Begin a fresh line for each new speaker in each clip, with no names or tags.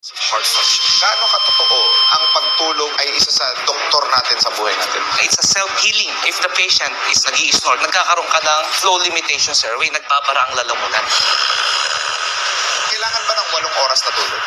Heart function. Gaano katotoo ang pagtulog ay isa sa doktor natin sa buhay natin?
It's a self-healing. If the patient is nag-i-snore, nagkakaroon ka ng flow limitation sa airway, nagbabara ang lalamunan.
Kailangan ba ng 8 oras na tulog?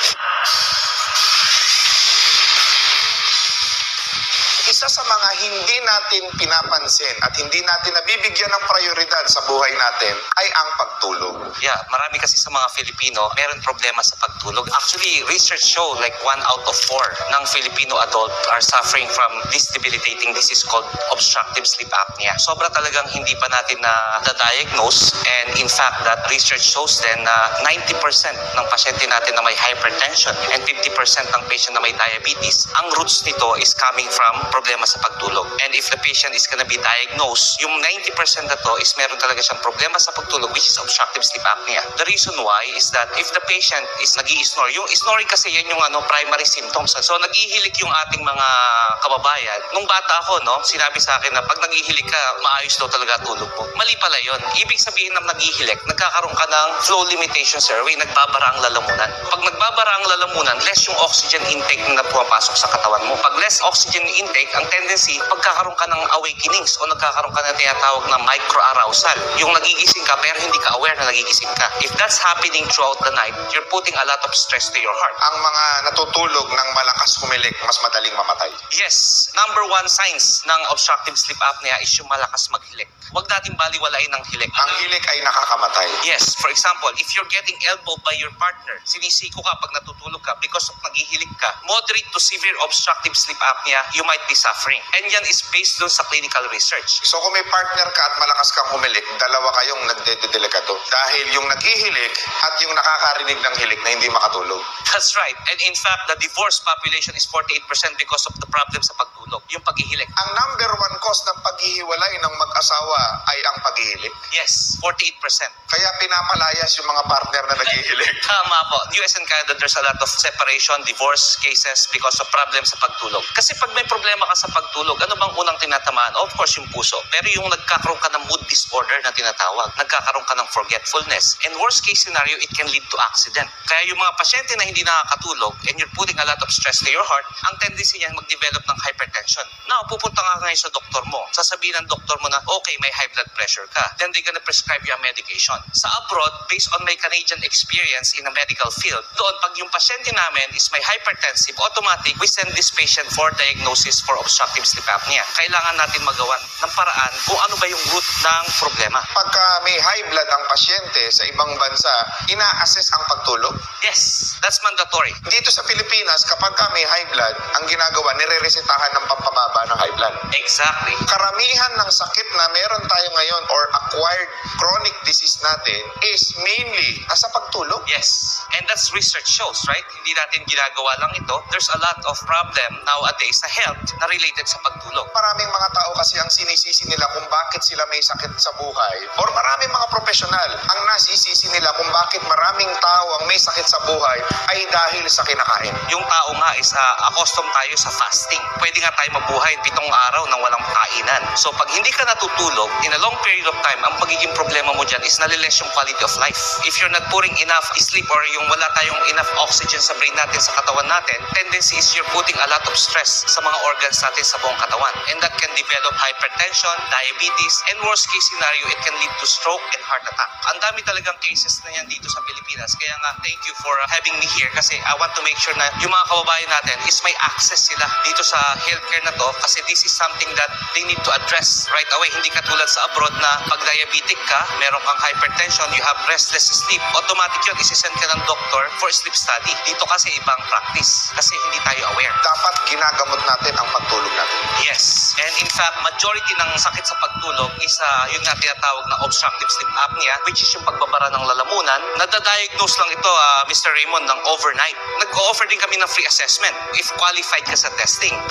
Isa sa mga hindi natin pinapansin at hindi natin nabibigyan ng prioridad sa buhay natin ay ang pagtulog.
Yeah, marami kasi sa mga Filipino, meron problema sa pagtulog. Actually, research show like 1 out of 4 ng Filipino adult are suffering from this debilitating disease called obstructive sleep apnea. Sobra talagang hindi pa natin na-diagnose, and in fact, that research shows then na 90% ng pasyente natin na may hypertension and 50% ng patient na may diabetes, ang roots nito is coming from problema sa pagtulog. And if the patient is gonna be diagnosed, yung 90% na to is meron talaga siyang problema sa pagtulog, which is obstructive sleep apnea. The reason why is that if the patient is nag-i-snore, yung snoring kasi yan yung primary symptoms. So nag-ihilik yung ating mga kababayan. Nung bata ako, sinabi sa akin na pag nag-ihilik ka, maayos daw talaga tulog mo. Mali pala yun. Ibig sabihin ng nag-ihilik, nagkakaroon ka ng flow limitation sa airway, nagbabara ang lalamunan. Pag nagbabara ang lalamunan, less yung oxygen intake na pumapasok sa katawan mo. Pag less oxygen intake, ang tendency, pagkakaroon ka ng awakenings o nagkakaroon ka ng tinatawag na microarousal. Yung nagigising ka pero hindi ka aware na nagigising ka. If that's happening throughout the night, you're putting a lot of stress to your heart.
Ang mga natutulog ng malakas humilik, mas madaling mamatay.
Yes, number 1 signs ng obstructive sleep apnea is yung malakas maghilik. Huwag natin baliwalain ng hilik.
Ang hilik ay nakakamatay.
Yes, for example, if you're getting elbowed by your partner, sinisiko ka pag natutulog ka because of naghihilik ka, moderate to severe obstructive sleep apnea, you might be suffering. And yan is based dun sa clinical research.
So kung may partner ka at malakas kang humilik, dalawa kayong nagdedelikado. Dahil yung naghihilik at yung nakakarinig ng hilik na hindi makatulog.
That's right. And in fact, the divorce population is 48% because of the problem sa pagtulog, yung paghihilik.
Ang number 1 cause ng paghihiwalay ng mag-asawa ay ang paghihilik.
Yes, 48%.
Kaya pinapalayas yung mga partner na naghihilik.
Tama po. US and Canada, there's a lot of separation, divorce cases because of problems sa pagtulog. Kasi pag may problema ka sa pagtulog, ano bang unang tinatamaan? Of course, yung puso. Pero yung nagkakaroon ka ng mood disorder na tinatawag, nagkakaroon ka ng forgetfulness. And worst case scenario, it can lead to accident. Kaya yung mga pasyente na hindi nakakatulog and you're putting a lot of stress to your heart, ang tendency niyan mag-develop ng hypertension. Now, pupunta ka ngayon sa doktor mo. Sasabihin ng doktor mo na, okay, may high blood pressure ka. Then they're gonna prescribe you a medication. Sa abroad, based on my Canadian experience in a medical field, doon pag yung pasyente namin is may hypertensive, automatic, we send this patient for diagnosis for obstructive sleep apnea. Kailangan natin magawan ng paraan kung ano ba yung root ng problema.
Pagka may high blood ang pasyente sa ibang bansa, ina-assess ang pagtulog.
Yes, that's mandatory.
Dito sa Pilipinas, kapag ka may high blood, ang ginagawa, nire-resetahan ng pampababa ng high blood.
Exactly.
Karamihan ng sakit na meron tayo ngayon or acquired chronic disease natin is mainly sa pagtulog.
Yes, and that's research shows, right? Hindi natin ginagawa lang ito. There's a lot of problem nowadays sa health na related sa pagtulog.
Maraming mga tao kasi ang sinisisi nila kung bakit sila may sakit sa buhay, or maraming mga profesional ang nasisisi nila kung bakit maraming tao ang may sakit sa buhay ay dahil sa kinakain.
Yung tao nga is accustomed tayo sa fasting. Pwede nga tayo mabuhay 7 araw nang walang kainan. So pag hindi ka natutulog, in a long period of time, ang pagiging problema mo dyan is naliles yung quality of life. If you're not putting enough sleep or yung wala tayong enough oxygen sa brain natin, sa katawan natin, tendency is you're putting a lot of stress sa mga organs natin sa buong katawan. And that can develop hypertension, diabetes, and worst case scenario, it can lead to stroke and heart attack. Ang dami talagang cases na yan dito sa Pilipinas. Kaya nga, thank you for having me here kasi I want to make sure na yung mga kababayan natin is may access sila dito sa healthcare na to kasi this is something that they need to address right away. Hindi katulad sa abroad na pag diabetic ka, meron kang hypertension, you have restless sleep, automatic yun, isisend ka ng doctor for sleep study. Dito kasi ibang practice kasi hindi tayo aware.
Dapat ginagamot natin ang pagtulog natin.
Yes. And in fact, majority ng sakit sa pagtulog is yun nga tinatawag na obstructive sleep apnea, which is yung pagbabara ng lalamunan. Nadadiagnose lang ito, Mr. Raymond, ng overnight. Nag-o-offer din kami ng free assessment if qualified ka sa testing. Pag tinest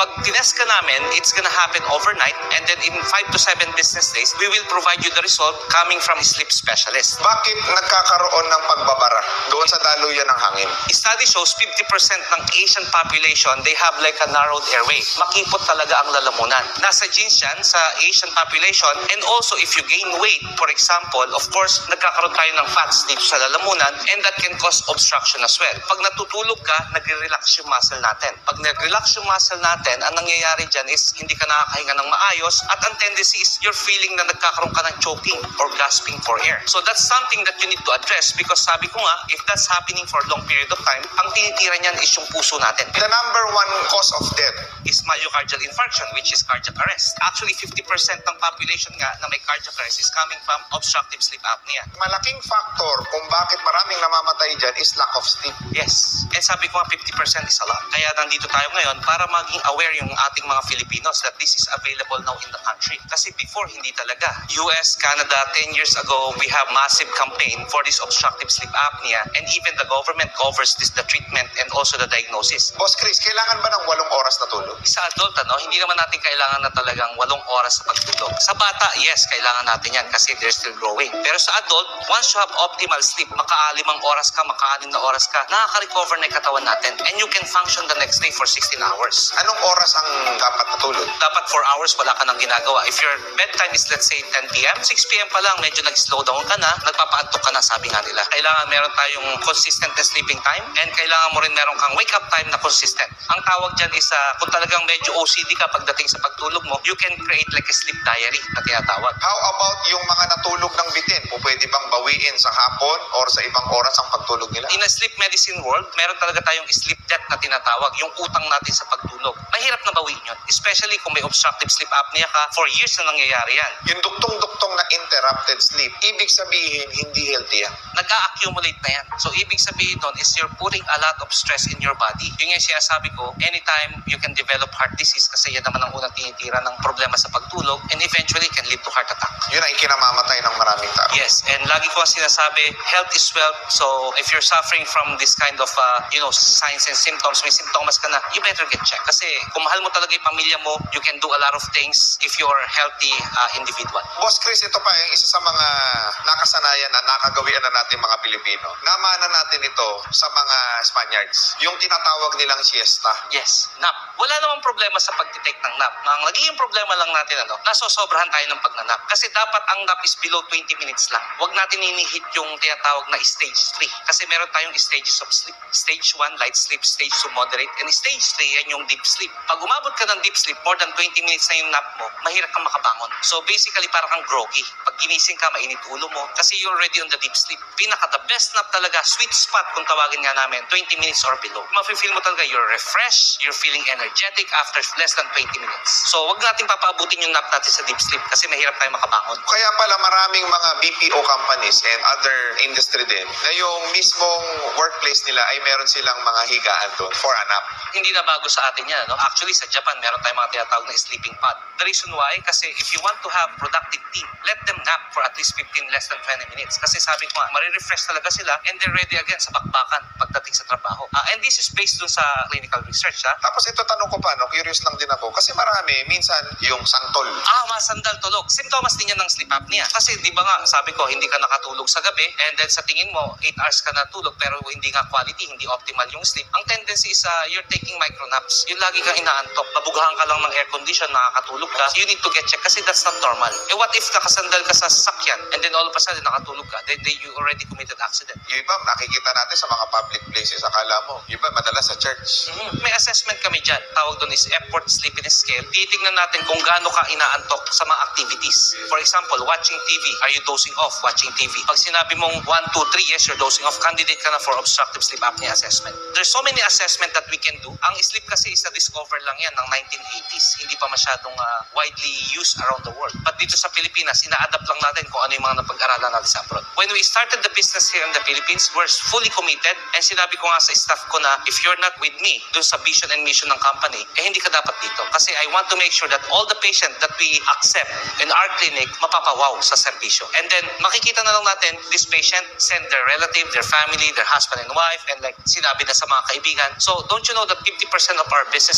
Tinest ka namin, it's gonna happen overnight, and then in 5 to 7 business days, we will provide you the result coming from a sleep specialist.
Bakit nagkakaroon ng pagbabara doon sa daluyan ng hangin?
Study shows 50% ng Asian population, they have like a narrowed airway. Makipot talaga ang lalamunan. Nasa genes yan sa Asian population, and also if you gain weight, for example, of course, nagkakaroon tayo ng fat dito sa lalamunan, and that can cause obstruction as well. Pag natutulog ka, nagre-relax yung muscle natin. Pag nag-relax yung muscle natin, ang nangyayari dyan is hindi ka nakakahinga ng maayos, at ang tendency is you're feeling na nagkakaroon ka ng choking or gasping for air. So that's something that you need to address, because sabi ko nga, if that's happening for a long period of time, ang tinitira niyan is yung puso natin.
The number one cause of death.
Is myocardial infarction, which is cardiac arrest. Actually, 50% ng population nga na may cardiac arrest is coming from obstructive sleep apnea.
Malaking factor kung bakit maraming namamatay dyan is lack of sleep.
Yes. And sabi ko nga, 50% is a lot. Kaya nandito tayo ngayon para maging aware yung ating mga Filipinos that this is available now in the country. Kasi before, hindi talaga. US, Canada, 10 years ago, we have massive campaign for this obstructive sleep apnea, and even the government covers the treatment and also the diagnosis.
Boss Chris, kailangan ba ng 8 oras na tulog?
Sa adult, hindi naman natin kailangan na talagang 8 oras sa pagtulog. Sa bata, yes, kailangan natin yan kasi they're still growing. Pero sa adult, once you have optimal sleep, maka-5 oras ka, maka-6 na oras ka, nakaka-recover na yung katawan natin, and you can function the next day for 16 hours.
Anong oras ang dapat natulog?
Dapat 4 hours wala ka nang ginagawa. If your bedtime is let's say 10 p.m., 6 p.m. pa lang, medyo nag-slow down ka na, nagpapaantok ka na, sabi nga nila. Kailangan meron tayong consistent na sleeping time, and kailangan mo rin meron kang wake-up time na consistent. Ang tawag dyan is, kung talagang medyo OCD ka pagdating sa pagtulog mo, you can create like a sleep diary na tinatawag.
How about yung mga natulog ng bitin? O pwede bang bawiin sa hapon or sa ibang oras ang pagtulog nila?
In a sleep medicine world, meron talaga tayong sleep debt na tinatawag, yung utang natin sa pagtulog. Mahirap na bawiin yun, especially kung may obstructive sleep apnea ka, for years na nangyayari yan.
Yung duktong-duktong na interrupted sleep, ibig sabihin hindi healthy yan.
Nag-a-accumulate na yan. So, ibig sabihin nun is you're putting a lot of stress in your body. Yung nga sinasabi ko, anytime you can develop heart disease kasi yan naman ang unang tinitira ng problema sa pagtulog, and eventually can lead to heart attack.
Yun ay kinamamatay ng maraming tao.
Yes, and lagi ko ang sinasabi, health is wealth. So, if you're suffering from this kind of, signs and symptoms, may simptomas ka na, you better get checked. Kasi kung mahal mo talaga yung pamilya mo, you can do a lot of things if you're a healthy individual.
Boss Chris, ito pa yung isa sa mga nakasanayan na nakagawian na natin mga Pilipino. Namana natin ito sa mga Spaniards. Yung tinatawag nilang siesta.
Yes, nap. Wala namang problema sa pagtitake ng nap. Ang naging problema lang natin, nasosobrahan tayo ng pagnanap. Kasi dapat ang nap is below 20 minutes lang. Huwag natin inihit yung tinatawag na stage 3. Kasi meron tayong stages of sleep. Stage 1, light sleep. Stage 2, moderate. And stage 3, yan yung deep sleep. Pag umabot ka ng deep sleep, more than 20 minutes na yung nap mo, mahirap kang makabangon. So basically, parang kang groggy. Pag ginising ka, mainit ulo mo. Kasi you're already on the deep sleep. The best nap talaga, sweet spot kung tawagin nga namin, 20 minutes or below. Mafe-feel mo talaga you're refreshed, you're feeling energetic after less than 20 minutes. So wag natin papaabutin yung nap natin sa deep sleep kasi mahirap tayo makabangon.
Kaya pala maraming mga BPO companies and other industry din na yung mismong workplace nila ay meron silang mga higaan doon for a nap.
Hindi na bago sa atin yan. Actually, sa Japan, meron tayong mga tinatawag na sleeping pod. The reason why, kasi if you want to have productive team, let them nap for at least 15 less than 20 minutes. Kasi sabi ko nga, marirefresh talaga sila and they're ready again sa bakbakan pagdating sa trabaho. And this is based dun sa clinical research.
Tapos ito tanong ko pa, curious lang din ako. Kasi marami, minsan yung santol.
Masandal tulog. Simptomas din yan ng sleep apnea. Kasi di ba nga, sabi ko, hindi ka nakatulog sa gabi and then sa tingin mo, 8 hours ka natulog pero hindi nga quality, hindi optimal yung sleep. Ang tendency is you're taking micronaps. Yung lagi kang inaantok, mabugahan ka lang ng air condition, nakakatulog ka. You need to get checked kasi that's not normal. What if nakasandal ka sa sasakyan and then all of a sudden nakatulog ka? Then you already committed accident.
Yung iba, nakikita natin sa mga public places, akala mo. Yung iba, madalas sa church.
May assessment kami dyan. Tawag doon is Epworth Sleepiness Scale. Titignan natin kung gaano ka inaantok sa mga activities. For example, watching TV. Are you dozing off watching TV? Pag sinabi mong 1, 2, 3, yes, you're dozing off, candidate ka na for obstructive sleep apnea assessment. There's so many assessment that we can do. Ang sleep kasi is na-discover lang yan ng 1980s. Hindi pa masyadong widely used around the world. But dito sa Pilipinas, ina-adapt lang natin kung ano yung mga napag-aralan natin sa abroad. When we started the business here in the Philippines, we're fully committed and sinabi ko nga sa staff ko na if you're not with me dun sa vision and mission ng company, hindi ka dapat dito. Kasi I want to make sure that all the patient that we accept in our clinic, mapapawaw sa serbisyo. And then, makikita na lang natin, this patient send their relative, their family, their husband and wife, and like sinabi na sa mga kaibigan. So, don't you know that 50% of our business is coming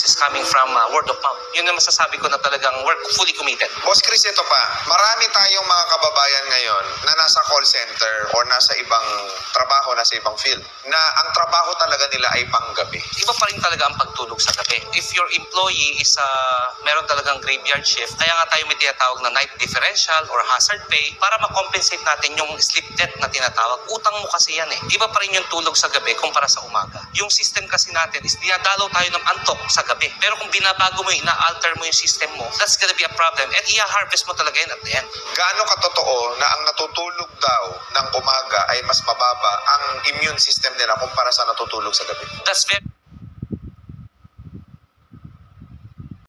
from word of mouth. Yun na masasabi ko na talagang we're fully committed.
Boss Chris, ito pa. Marami tayong mga kababayan ngayon na nasa call center o nasa ibang trabaho, nasa ibang field, na ang trabaho talaga nila ay panggabi.
Iba pa rin talaga ang pagtulog sa gabi. If your employee is meron talagang graveyard shift, kaya nga tayo may tinatawag na night differential or hazard pay para makompensate natin yung sleep debt na tinatawag. Utang mo kasi yan eh. Iba pa rin yung tulog sa gabi kumpara sa umaga. Yung system kasi natin is dinadalaw tayo ng antok sa gabi. Pero kung binabago mo, ina-alter mo yung system mo, that's gonna be a problem. And i-harvest mo talaga yun at the end.
Gaano katotoo na ang natutulog daw ng umaga ay mas mababa ang immune system nila kumpara sa natutulog sa gabi?
That's very